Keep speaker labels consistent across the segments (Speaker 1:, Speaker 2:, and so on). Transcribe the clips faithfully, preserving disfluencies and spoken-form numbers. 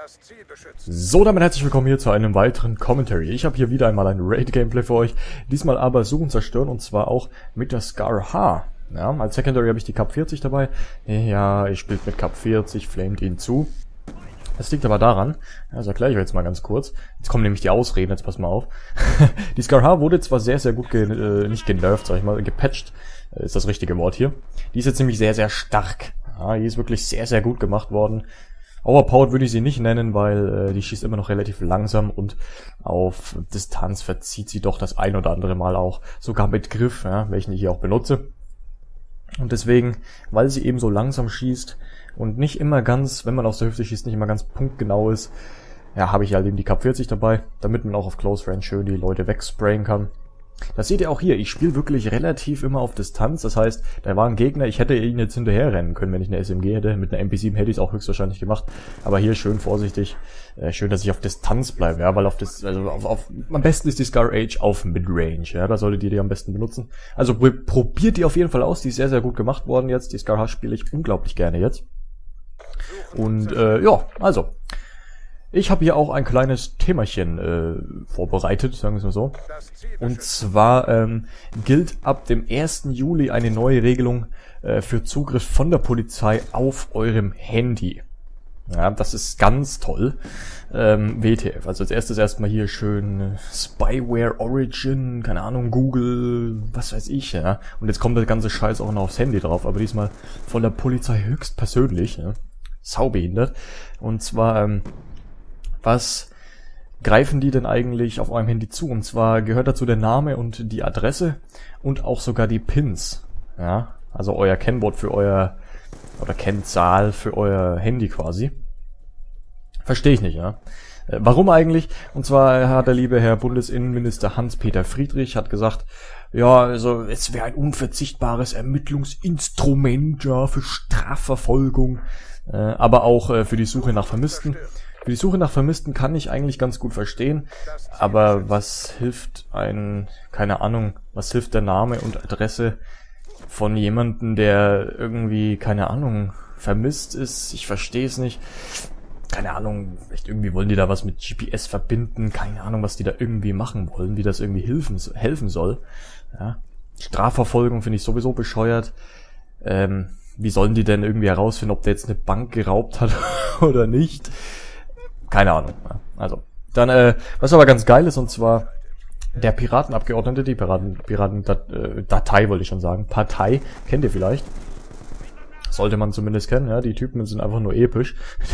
Speaker 1: So, damit herzlich willkommen hier zu einem weiteren Commentary. Ich habe hier wieder einmal ein Raid-Gameplay für euch. Diesmal aber Suchen zerstören und zwar auch mit der Scar H. Ja, als Secondary habe ich die Cup vierzig dabei. Ja, ich spiele mit Cup vierzig, flamed ihn zu. Das liegt aber daran, ja, das erkläre ich euch jetzt mal ganz kurz. Jetzt kommen nämlich die Ausreden, jetzt pass mal auf. Die Scar H wurde zwar sehr, sehr gut, ge äh, nicht genervt, sag ich mal, gepatcht, äh, ist das richtige Wort hier. Die ist jetzt nämlich sehr, sehr stark. Ja, die ist wirklich sehr, sehr gut gemacht worden. Overpowered würde ich sie nicht nennen, weil äh, die schießt immer noch relativ langsam und auf Distanz verzieht sie doch das ein oder andere Mal auch. Sogar mit Griff, ja, welchen ich hier auch benutze. Und deswegen, weil sie eben so langsam schießt und nicht immer ganz, wenn man aus der Hüfte schießt, nicht immer ganz punktgenau ist, ja, habe ich halt eben die Cup vierzig dabei, damit man auch auf Close Range schön die Leute wegsprayen kann. Das seht ihr auch hier, ich spiele wirklich relativ immer auf Distanz, das heißt, da war ein Gegner, ich hätte ihn jetzt hinterher rennen können, wenn ich eine S M G hätte, mit einer M P sieben hätte ich es auch höchstwahrscheinlich gemacht, aber hier schön vorsichtig, äh, schön, dass ich auf Distanz bleibe, ja, weil auf das, also auf, auf, am besten ist die Scar H auf Midrange, ja, da solltet ihr die am besten benutzen. Also probiert die auf jeden Fall aus, die ist sehr, sehr gut gemacht worden jetzt, die Scar H spiele ich unglaublich gerne jetzt. Und, äh, ja, also... Ich habe hier auch ein kleines Themachen äh, vorbereitet, sagen wir es mal so. Und zwar ähm, gilt ab dem ersten Juli eine neue Regelung äh, für Zugriff von der Polizei auf eurem Handy. Ja, das ist ganz toll. Ähm, W T F. Also als erstes erstmal hier schön äh, Spyware Origin, keine Ahnung, Google, was weiß ich, ja. Und jetzt kommt der ganze Scheiß auch noch aufs Handy drauf, aber diesmal von der Polizei höchstpersönlich, ja. Saubehindert. Und zwar, ähm, was greifen die denn eigentlich auf eurem Handy zu? Und zwar gehört dazu der Name und die Adresse und auch sogar die Pins. Ja, also euer Kennwort für euer, oder Kennzahl für euer Handy quasi. Verstehe ich nicht, ja. Äh, warum eigentlich? Und zwar hat der liebe Herr Bundesinnenminister Hans-Peter Friedrich hat gesagt, ja, also es wäre ein unverzichtbares Ermittlungsinstrument, ja, für Strafverfolgung, äh, aber auch äh, für die Suche nach Vermissten. Für die Suche nach Vermissten kann ich eigentlich ganz gut verstehen, aber was hilft ein, keine Ahnung, was hilft der Name und Adresse von jemandem, der irgendwie, keine Ahnung, vermisst ist? Ich verstehe es nicht. Keine Ahnung, vielleicht irgendwie wollen die da was mit G P S verbinden, keine Ahnung, was die da irgendwie machen wollen, wie das irgendwie helfen, helfen soll. Ja. Strafverfolgung finde ich sowieso bescheuert. Ähm, wie sollen die denn irgendwie herausfinden, ob der jetzt eine Bank geraubt hat oder nicht? Keine Ahnung. Ja. Also, dann, äh, was aber ganz geil ist, und zwar der Piratenabgeordnete, die Piraten, Piraten-Datei, wollte ich schon sagen, Partei, kennt ihr vielleicht? Sollte man zumindest kennen, ja, die Typen sind einfach nur episch.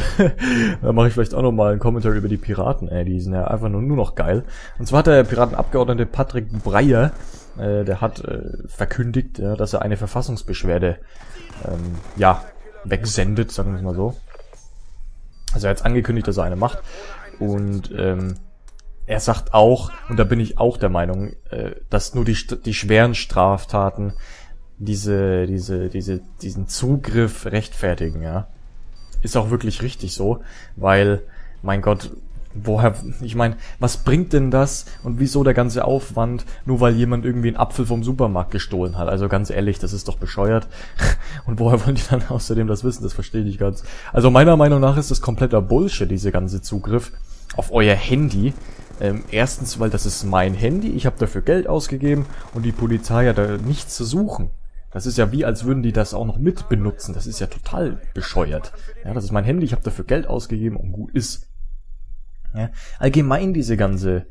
Speaker 1: Da mache ich vielleicht auch noch mal einen Kommentar über die Piraten, ey, die sind ja einfach nur, nur noch geil. Und zwar hat der Piratenabgeordnete Patrick Breyer, äh, der hat äh, verkündigt, ja, dass er eine Verfassungsbeschwerde, ähm, ja, wegsendet, sagen wir es mal so. Also er hat angekündigt, dass er eine macht. Und ähm, er sagt auch, und da bin ich auch der Meinung, äh, dass nur die die schweren Straftaten diese diese diese diesen Zugriff rechtfertigen, ja. Ist auch wirklich richtig so, weil, mein Gott, woher, ich meine, was bringt denn das und wieso der ganze Aufwand, nur weil jemand irgendwie einen Apfel vom Supermarkt gestohlen hat? Also ganz ehrlich, das ist doch bescheuert. Und woher wollen die dann außerdem das wissen? Das verstehe ich nicht ganz. Also meiner Meinung nach ist das kompletter Bullshit, diese ganze Zugriff auf euer Handy. Ähm, erstens, weil das ist mein Handy, ich habe dafür Geld ausgegeben und die Polizei hat da nichts zu suchen. Das ist ja wie, als würden die das auch noch mit benutzen. Das ist ja total bescheuert. Ja, das ist mein Handy, ich habe dafür Geld ausgegeben und gut ist. Ja, allgemein diese ganze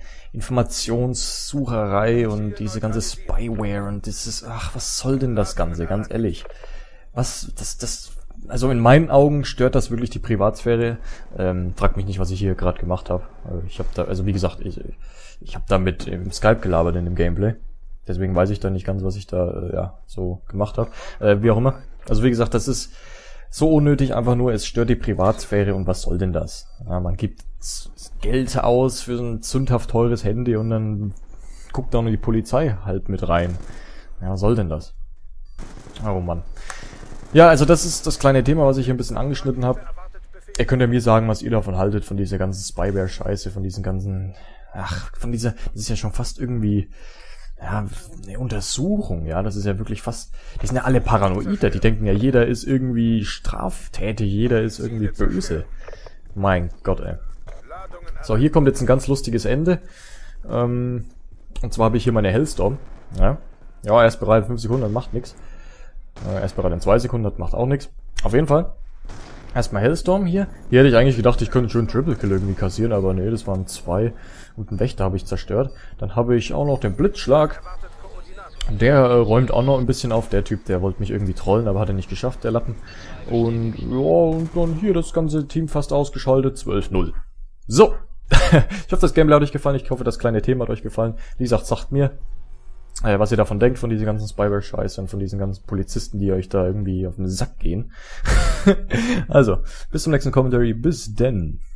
Speaker 1: Informationssucherei und diese ganze Spyware und dieses, ach, was soll denn das Ganze, ganz ehrlich. Was, das, das, also in meinen Augen stört das wirklich die Privatsphäre. Ähm, fragt mich nicht, was ich hier gerade gemacht habe. Ich habe da, also wie gesagt, ich, ich habe da mit im Skype gelabert in dem Gameplay. Deswegen weiß ich da nicht ganz, was ich da, äh, ja, so gemacht habe. Äh, wie auch immer. Also wie gesagt, das ist so unnötig, einfach nur, es stört die Privatsphäre und was soll denn das? Ja, man gibt Geld aus für so ein sündhaft teures Handy und dann guckt da nur die Polizei halt mit rein. Ja, was soll denn das? Oh Mann. Ja, also das ist das kleine Thema, was ich hier ein bisschen angeschnitten habe. Ihr könnt ja mir sagen, was ihr davon haltet, von dieser ganzen Spyware-Scheiße, von diesen ganzen, ach, von dieser, das ist ja schon fast irgendwie, ja, eine Untersuchung, ja, das ist ja wirklich fast, die sind ja alle Paranoide, die denken ja, jeder ist irgendwie straftätig, jeder ist irgendwie böse. Mein Gott, ey. So, hier kommt jetzt ein ganz lustiges Ende. Ähm, und zwar habe ich hier meine Hellstorm. Ja, ja, er ist bereit in fünf Sekunden, das macht nichts. Äh, er ist bereit in zwei Sekunden, das macht auch nichts. Auf jeden Fall. Erstmal Hellstorm hier. Hier hätte ich eigentlich gedacht, ich könnte schon einen Triple Kill irgendwie kassieren, aber nee, das waren zwei. Und einen Wächter habe ich zerstört. Dann habe ich auch noch den Blitzschlag. Der äh, räumt auch noch ein bisschen auf. Der Typ, der wollte mich irgendwie trollen, aber hat er nicht geschafft, der Lappen. Und ja, und dann hier das ganze Team fast ausgeschaltet. zwölf null. So. Ich hoffe, das Gameplay hat euch gefallen. Ich hoffe, das kleine Thema hat euch gefallen. Wie gesagt, sagt mir, äh, was ihr davon denkt, von diesen ganzen Spyware-Scheiß und von diesen ganzen Polizisten, die euch da irgendwie auf den Sack gehen. Also, bis zum nächsten Commentary. Bis denn.